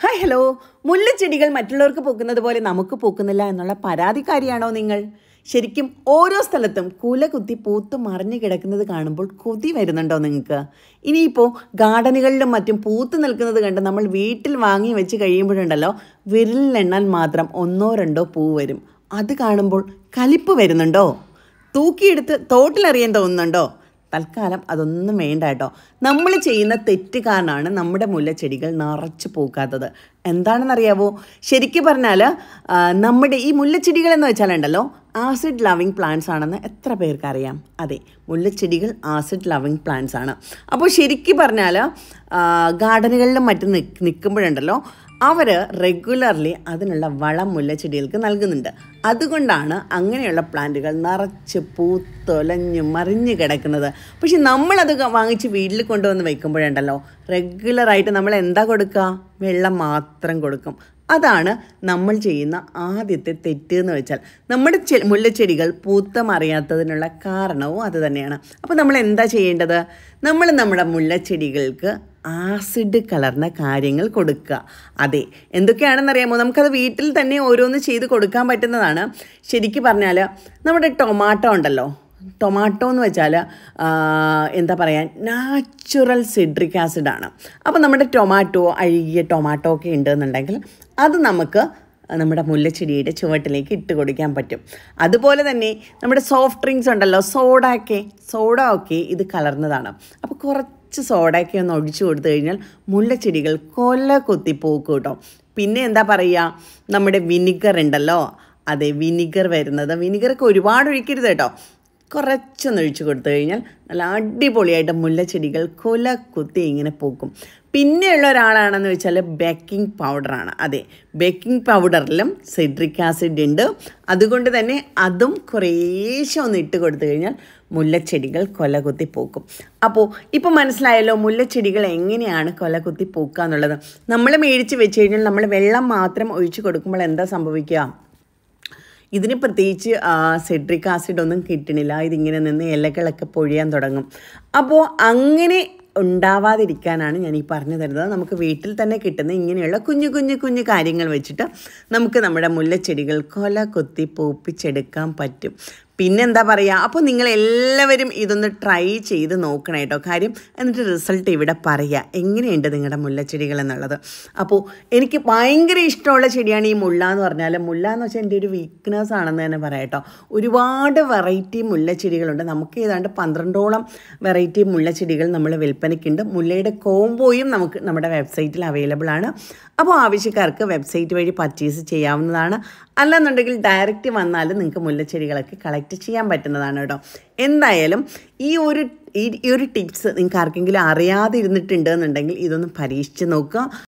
Hi hello. മുല്ലച്ചെടികൾ മറ്റുള്ളവർക്ക് പൂക്കുന്നത് പോലെ നമുക്ക് പൂക്കുന്നില്ല എന്നുള്ള പരാതിക്കാരിയാണോ നിങ്ങൾ? ശരിക്കും ഓരോ സ്ഥലത്തും കുല കുത്തി പൂത്ത് മറിഞ്ഞു കിടക്കുന്നത് കാണുമ്പോൾ കൊതി വരുന്നുണ്ടോ നിങ്ങൾക്ക്? ഇനിയിപ്പോൾ ഗാർഡനുകളിലും മറ്റും പൂത്ത് നിൽക്കുന്നത് കണ്ട് നമ്മൾ വീട്ടിൽ വാങ്ങി വെച്ച് കഴിയുമ്പോഴുണ്ടല്ലോ, വിരലിലെണ്ണാൻ മാത്രം ഒന്നോ രണ്ടോ പൂ വരും. അത് കാണുമ്പോൾ കലിപ്പ് വരുന്നുണ്ടോ? തൂക്കിയെടുത്ത് തോട്ടിലെറിയാൻ തോന്നുന്നുണ്ടോ? തൽക്കാലം അതൊന്നും വേണ്ട കേട്ടോ. നമ്മൾ ചെയ്യുന്ന തെറ്റ് കാരണമാണ് നമ്മുടെ മുല്ലച്ചെടികൾ നിറച്ച് പൂക്കാത്തത്. എന്താണെന്നറിയാവോ? ശരിക്കും പറഞ്ഞാൽ നമ്മുടെ ഈ മുല്ലച്ചെടികൾ എന്ന് വെച്ചാലുണ്ടല്ലോ, ആസിഡ് ലവിങ് പ്ലാന്റ്സ് ആണെന്ന് എത്ര പേർക്കറിയാം? അതെ, മുല്ലച്ചെടികൾ ആസിഡ് ലവിങ് പ്ലാന്റ്സ് ആണ്. അപ്പോൾ ശരിക്കും പറഞ്ഞാൽ ഗാർഡനുകളിലും മറ്റും നിൽക്കുമ്പോഴുണ്ടല്ലോ, അവർ റെഗുലർലി അതിനുള്ള വളം മുല്ലച്ചെടികൾക്ക് നൽകുന്നുണ്ട്. അതുകൊണ്ടാണ് അങ്ങനെയുള്ള പ്ലാന്റുകൾ നിറച്ച് പൂത്തൊലഞ്ഞ് മറിഞ്ഞ് കിടക്കുന്നത്. പക്ഷെ നമ്മളത് വാങ്ങിച്ച് വീട്ടിൽ കൊണ്ടുവന്ന് വയ്ക്കുമ്പോഴുണ്ടല്ലോ, റെഗുലറായിട്ട് നമ്മൾ എന്താ കൊടുക്കുക? വെള്ളം മാത്രം കൊടുക്കും. അതാണ് നമ്മൾ ചെയ്യുന്ന ആദ്യത്തെ തെറ്റ് എന്ന് വെച്ചാൽ. നമ്മുടെ മുല്ലച്ചെടികൾ പൂത്തമറിയാത്തതിനുള്ള കാരണവും അത് തന്നെയാണ്. അപ്പോൾ നമ്മൾ എന്താ ചെയ്യേണ്ടത്? നമ്മൾ നമ്മുടെ മുല്ലച്ചെടികൾക്ക് ആസിഡ് കലർന്ന കാര്യങ്ങൾ കൊടുക്കുക. അതെ, എന്തൊക്കെയാണെന്നറിയാമോ? നമുക്കത് വീട്ടിൽ തന്നെ ഓരോന്ന് ചെയ്ത് കൊടുക്കാൻ പറ്റുന്നതാണ്. ശരിക്കും പറഞ്ഞാൽ നമ്മുടെ ടൊമാറ്റോ ഉണ്ടല്ലോ, ടൊമാറ്റോ എന്ന് വെച്ചാൽ എന്താ പറയുക, നാച്ചുറൽ സിട്രിക് ആസിഡാണ്. അപ്പോൾ നമ്മുടെ ടൊമാറ്റോ, അഴുകിയ ടൊമാറ്റോ ഒക്കെ ഉണ്ടെന്നുണ്ടെങ്കിൽ അത് നമുക്ക് നമ്മുടെ മുല്ലച്ചെടിയുടെ ചുവട്ടിലേക്ക് ഇട്ട് കൊടുക്കാൻ പറ്റും. അതുപോലെ തന്നെ നമ്മുടെ സോഫ്റ്റ് ഡ്രിങ്ക്സ് ഉണ്ടല്ലോ, സോഡ ഒക്കെ ഇത് കലർന്നതാണ്. അപ്പോൾ കുറച്ച് സോഡയൊക്കെ ഒന്ന് ഒഴിച്ചു കൊടുത്തു കഴിഞ്ഞാൽ മുല്ലച്ചെടികൾ കൊല കൊത്തി പോക്കും കേട്ടോ. പിന്നെ എന്താ പറയുക, നമ്മുടെ വിനിഗർ ഉണ്ടല്ലോ, അതെ, വിനിഗറൊക്കെ ഒരുപാട് ഒഴിക്കരുത് കേട്ടോ. കുറച്ചൊന്ന് ഒഴിച്ചു കൊടുത്തു കഴിഞ്ഞാൽ നല്ല അടിപൊളിയായിട്ട് മുല്ലച്ചെടികൾ കൊല കുത്തി ഇങ്ങനെ പൂക്കും. പിന്നെയുള്ള ഒരാളാണെന്ന് വെച്ചാൽ ബേക്കിംഗ് പൗഡറാണ്. അതെ, ബേക്കിംഗ് പൗഡറിലും സിട്രിക് ആസിഡ് ഉണ്ട്. അതുകൊണ്ട് തന്നെ അതും കുറേശ്ശെ ഒന്ന് ഇട്ട് കൊടുത്തു കഴിഞ്ഞാൽ മുല്ലച്ചെടികൾ കൊല കുത്തി പൂക്കും. അപ്പോൾ ഇപ്പോൾ മനസ്സിലായല്ലോ മുല്ലച്ചെടികൾ എങ്ങനെയാണ് കൊല കുത്തി പൂക്കുക എന്നുള്ളത്. നമ്മൾ മേടിച്ച് വെച്ച് കഴിഞ്ഞാൽ നമ്മൾ വെള്ളം മാത്രം ഒഴിച്ച് കൊടുക്കുമ്പോൾ എന്താ സംഭവിക്കുക? ഇതിന് പ്രത്യേകിച്ച് സിട്രിക് ആസിഡ് ഒന്നും കിട്ടണില്ല. ഇതിങ്ങനെ നിന്ന് ഇലകളൊക്കെ പൊഴിയാൻ തുടങ്ങും. അപ്പോൾ അങ്ങനെ ഉണ്ടാവാതിരിക്കാനാണ് ഞാൻ ഈ പറഞ്ഞു തരുന്നത്. നമുക്ക് വീട്ടിൽ തന്നെ കിട്ടുന്ന ഇങ്ങനെയുള്ള കുഞ്ഞു കാര്യങ്ങൾ വെച്ചിട്ട് നമുക്ക് നമ്മുടെ മുല്ലച്ചെടികൾ കൊല കൊത്തി പൂപ്പിച്ചെടുക്കാൻ പറ്റും. പിന്നെന്താ പറയുക, അപ്പോൾ നിങ്ങളെല്ലാവരും ഇതൊന്ന് ട്രൈ ചെയ്ത് നോക്കണം കേട്ടോ. കാര്യം എന്നിട്ട് റിസൾട്ട് ഇവിടെ പറയുക എങ്ങനെയുണ്ട് നിങ്ങളുടെ മുല്ലച്ചെടികൾ എന്നുള്ളത്. അപ്പോൾ എനിക്ക് ഭയങ്കര ഇഷ്ടമുള്ള ചെടിയാണ് ഈ മുല്ല എന്ന് പറഞ്ഞാൽ. മുല്ല എന്ന് വെച്ചാൽ എൻ്റെ ഒരു വീക്ക്നെസ് ആണെന്ന് തന്നെ പറയാം കേട്ടോ. ഒരുപാട് വെറൈറ്റി മുല്ലച്ചെടികളുണ്ട്. നമുക്ക് ഏതാണ്ട് 12ഓളം വെറൈറ്റി മുല്ലച്ചെടികൾ നമ്മൾ വിൽപ്പനയ്ക്കുണ്ട്. മുല്ലയുടെ കോംബോയും നമുക്ക് നമ്മുടെ വെബ്സൈറ്റിൽ അവൈലബിൾ ആണ്. അപ്പോൾ ആവശ്യക്കാർക്ക് വെബ്സൈറ്റ് വഴി പർച്ചേസ് ചെയ്യാവുന്നതാണ്. അല്ലെന്നുണ്ടെങ്കിൽ ഡയറക്റ്റ് വന്നാലും നിങ്ങൾക്ക് മുല്ലച്ചെടികളൊക്കെ കളക്ട് ചെയ്യാൻ പറ്റുന്നതാണ് കേട്ടോ. എന്തായാലും ഈ ഒരു ടിപ്സ് നിങ്ങൾക്ക് ആർക്കെങ്കിലും അറിയാതെ ഇരുന്നിട്ടുണ്ട് എന്നുണ്ടെങ്കിൽ ഇതൊന്ന് പരീക്ഷിച്ച് നോക്കുക.